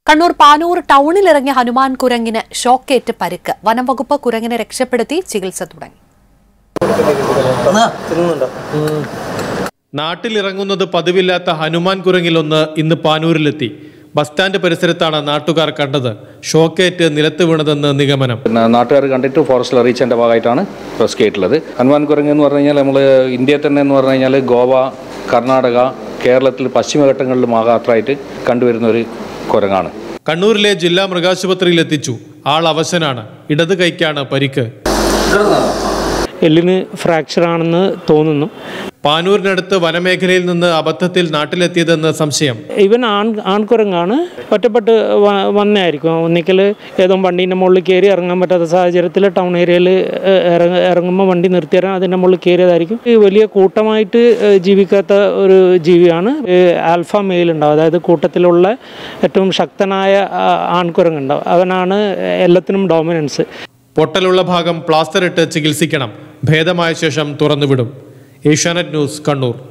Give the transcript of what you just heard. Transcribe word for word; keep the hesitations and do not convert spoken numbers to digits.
കണ്ണൂർ പാനൂർ ടൗണിലിറങ്ങിയ ഹനുമാൻ കുരങ്ങിന് ഷോക്കേറ്റ് പരിക്ക്. വനം വകുപ്പ് കുരങ്ങിനെ രക്ഷപ്പെടുത്തി ചികിത്സ തുടങ്ങി. നാട്ടിലിറങ്ങുന്നത് പതിവില്ലാത്ത ഹനുമാൻ കുരങ്ങിലൊന്ന് ഇന്ന് പാനൂരിലെത്തി. ബസ് സ്റ്റാൻഡ് പരിസരത്താണ് നാട്ടുകാർ കണ്ടത്. ഷോക്കേറ്റ് നിലത്ത് വീണതെന്ന് നിഗമനം. നാട്ടുകാർ കണ്ടിട്ട് ഫോറസ്റ്റിൽ അറിയിച്ചതിൻ്റെ ഭാഗമായിട്ടാണ് റെസ്ക്യൂ ആയിട്ടുള്ളത്. ഹനുമാൻ കുരങ്ങ് എന്ന് പറഞ്ഞു കഴിഞ്ഞാൽ നമ്മൾ ഇന്ത്യയിൽ തന്നെ എന്ന് പറഞ്ഞു കഴിഞ്ഞാൽ ഗോവ, കർണാടക, കേരളത്തിൽ പശ്ചിമഘട്ടങ്ങളിൽ മാത്രമായിട്ട് കണ്ടുവരുന്ന ഒരു കുരങ്ങാണ്. കണ്ണൂരിലെ ജില്ലാ മൃഗാശുപത്രിയിൽ എത്തിച്ചു. ആൾ അവശനാണ്. ഇടത് കൈക്കാണ് പരിക്ക്. എല്ലിന് ഫ്രാക്ചർ ആണെന്ന് തോന്നുന്നു. പാനൂരിനടുത്ത് വനമേഖലയിൽ നിന്ന് അബദ്ധത്തിൽ നാട്ടിലെത്തിയതെന്ന് സംശയം. ഇവൻ ആൺ ആൺകുരങ്ങാണ്. ഒറ്റപ്പെട്ട് വന്നായിരിക്കും. ഒന്നിക്കൽ ഏതോ വണ്ടീൻ്റെ മുകളിൽ കയറി ഇറങ്ങാൻ പറ്റാത്ത സാഹചര്യത്തിൽ ടൗൺ ഏരിയയിൽ ഇറങ്ങ ഇറങ്ങുമ്പോൾ വണ്ടി നിർത്തിയാൽ അതിൻ്റെ മുകളിൽ കയറിയതായിരിക്കും. ഈ വലിയ കൂട്ടമായിട്ട് ജീവിക്കാത്ത ഒരു ജീവിയാണ്. ആൽഫ മെയിൽ ഉണ്ടാവും, അതായത് കൂട്ടത്തിലുള്ള ഏറ്റവും ശക്തനായ ആൺകുരങ്ങുണ്ടാവും. അവനാണ് എല്ലാത്തിനും ഡോമിനൻസ്. പൊട്ടലുള്ള ഭാഗം പ്ലാസ്റ്റർ ഇട്ട് ചികിത്സിക്കണം. ഭേദമായ ശേഷം തുറന്നുവിടും. ഏഷ്യാനെറ്റ് ന്യൂസ്, കണ്ണൂർ.